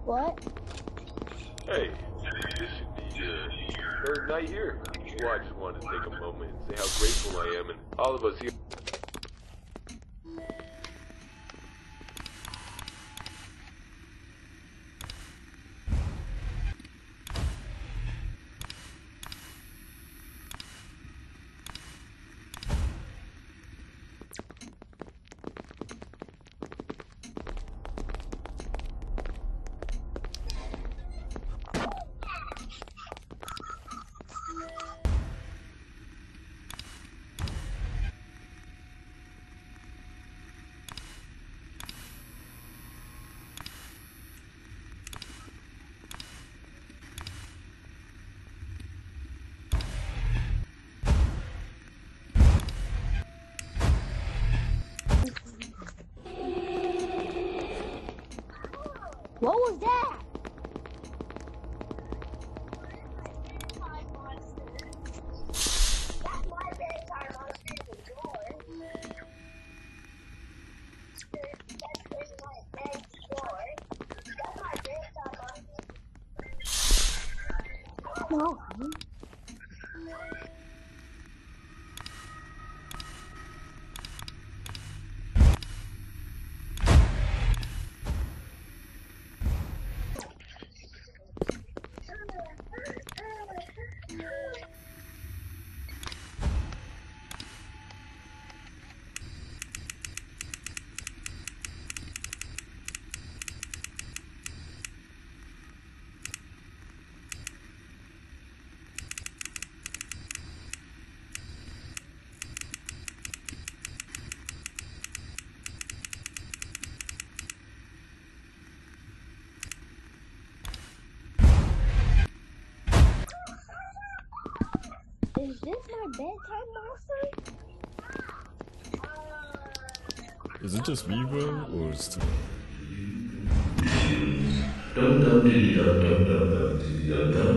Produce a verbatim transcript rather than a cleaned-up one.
What? Hey, this should be your third night here. Well, I just wanted to take a moment and say how grateful I am, and all of us here. What was that? No. Is this my bedtime monster? Is it just me, bro, or is it... Dum dum diddy dum dum dum dum diddy dum dum.